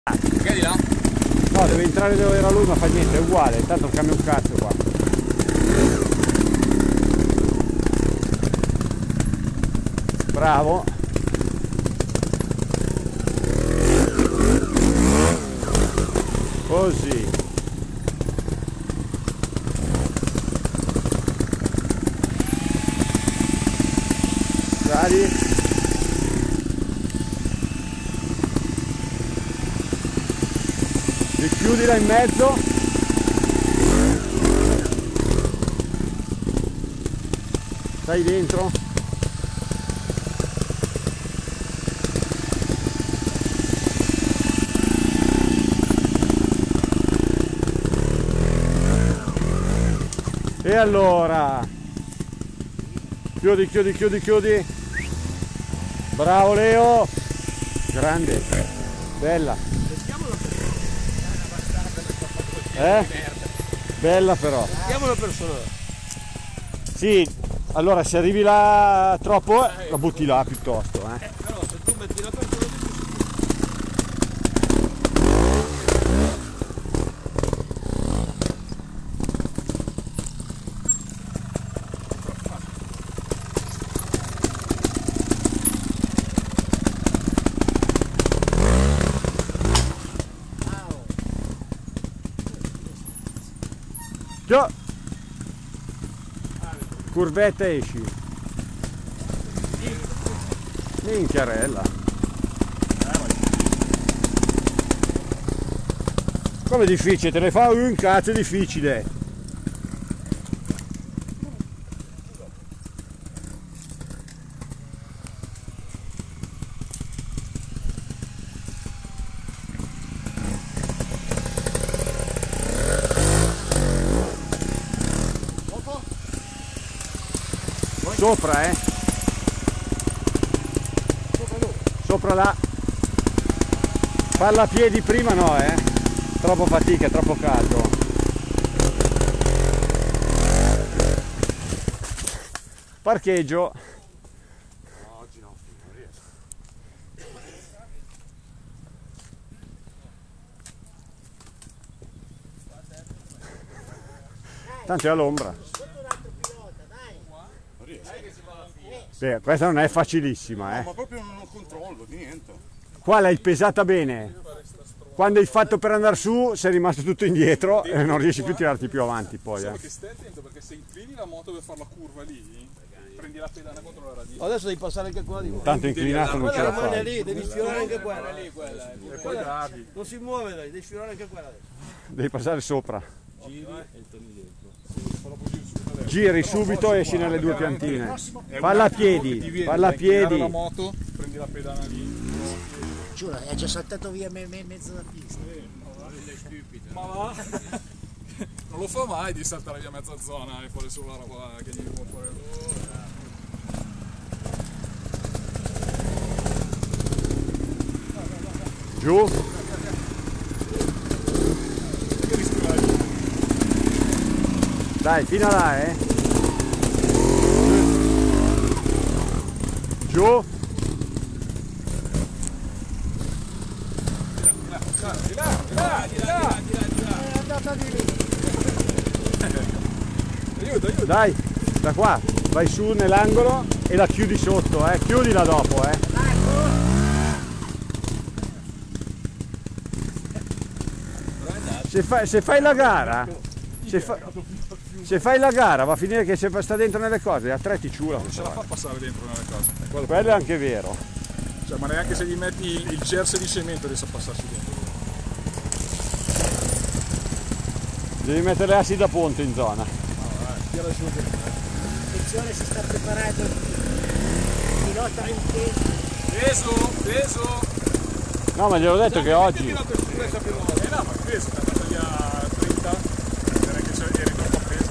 Che di là? No, deve entrare dove era lui, ma fa niente, è uguale, intanto non cambia un cazzo qua. Bravo. Così. Sali. Chiudila in mezzo. Stai dentro. E allora chiudi, chiudi, chiudi, chiudi. Bravo Leo, grande, bella. Bella però. Chiamalo persona. Sì, allora se arrivi là troppo la butti là piuttosto. Però se tu metti la persona curvetta esci. Minchiarella. Come difficile? Te ne fa un cazzo difficile. Sopra, sopra là. Farla a piedi prima no, troppo fatica, è troppo caldo. Parcheggio. No, oggi no, non riesco. Tanto è all'ombra. Beh, questa non è facilissima, No, ma proprio non controllo di niente. Qua l'hai pesata bene. Quando hai fatto per andare su sei rimasto tutto indietro e non riesci più a tirarti più avanti poi. Solo che stai attento perché se inclini la moto per fare la curva lì, prendi la pedana contro la radice. Adesso devi passare anche qua di qua. Tanto inclinato non ce la Quella fai. lì, devi sfiorare anche quella lì, quella. E poi gravi. Non si muove dai, devi sfiorare anche quella adesso. Devi passare sopra. Giri e torni dentro. Giri subito e esci nelle due piantine. Falla a piedi, falla a piedi. La moto, prendi la pedana lì. Giuro, è già saltato via mezzo da pista. Ma va? Non lo fa mai di saltare via mezza zona e fare solo la roba che gli può fare loro. Giù. Dai, fino a là, Giù. Di là. È andata di lì. Aiuto. Dai, da qua. Vai su nell'angolo e la chiudi sotto, Chiudila dopo, Se fai la gara, se fai la gara va a finire che se sta dentro nelle cose, a tre ti ciula. Non ce la fa passare dentro nelle cose. Quello è anche vero. Cioè, ma neanche se gli metti il jersey di cemento riesce a passarsi dentro. Devi mettere le assi da ponte in zona. Attenzione, si sta preparando il pilota in Peso! No, ma gliel'ho detto che oggi. No, ma peso, è andata via 30, direi che eri troppo appeso.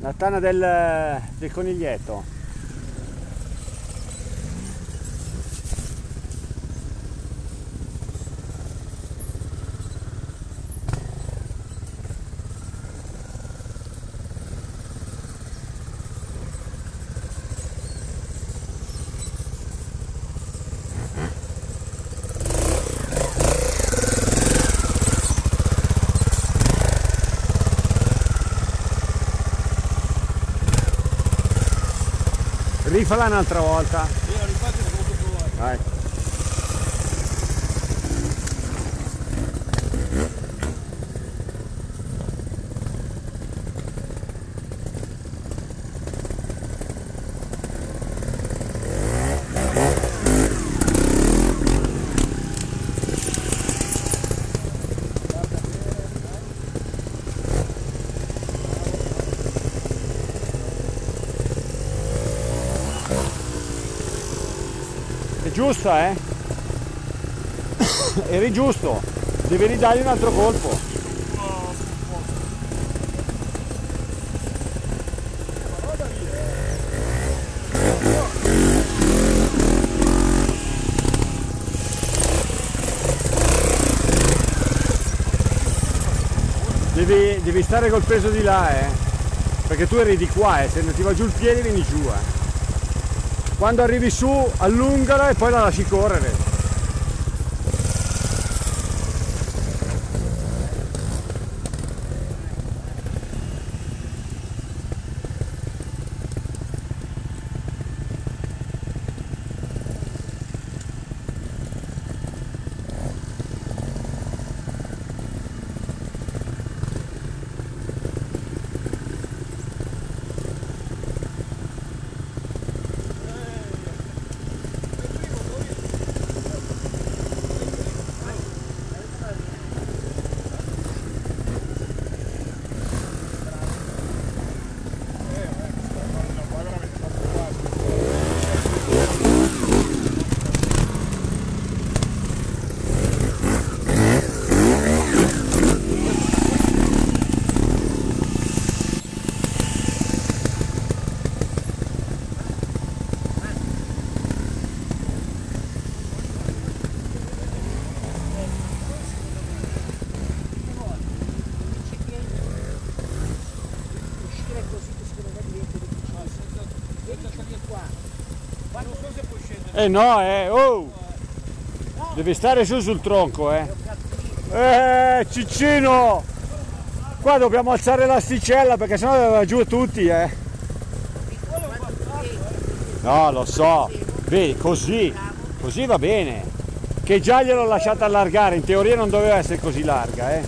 La tana del coniglietto. Rifala un'altra volta. Io la rifaccio e comunque provare. Vai. È giusta, eh? Eri giusto, devi ridargli un altro colpo. Devi stare col peso di là, perché tu eri di qua, se non ti va giù il piede vieni giù, Quando arrivi su allungala e poi la lasci correre. No, oh! Devi stare su sul tronco, Ciccino! Qua dobbiamo alzare l'asticella perché sennò va giù tutti, No, lo so. Vedi, così va bene. Che già gliel'ho lasciata allargare, in teoria non doveva essere così larga,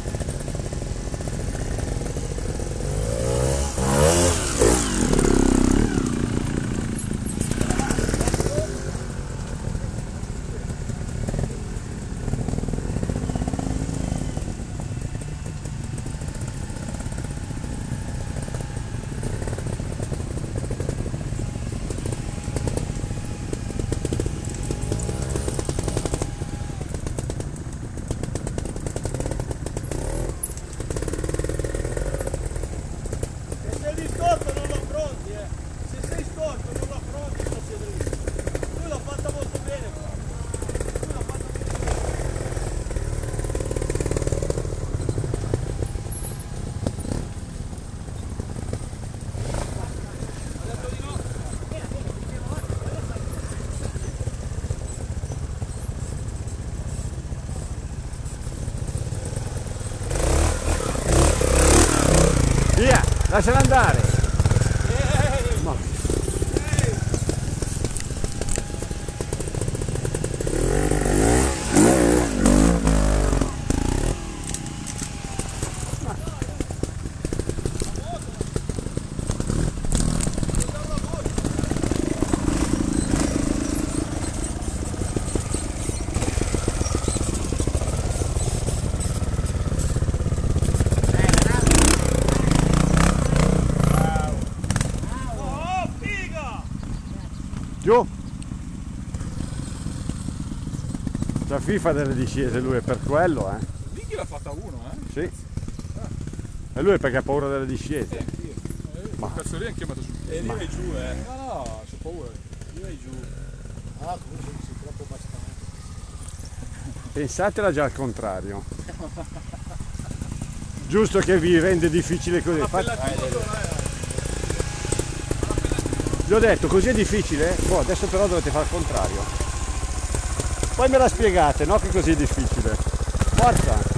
Via, lasciala andare. Giù! C'ha FIFA delle discese lui, è per quello, Lì chi l'ha fatta uno, Sì. E lui è perché ha paura delle discese. quel pezzo lì anche io metto sul E piede. lì vai giù, No, no, c'ho paura. Lì vai giù. Ah, comunque sei troppo bastante. Pensatela già al contrario. Giusto che vi rende difficile così. Vi ho detto, così è difficile? Boh, adesso però dovete fare il contrario. Poi me la spiegate, no? Che così è difficile. Forza!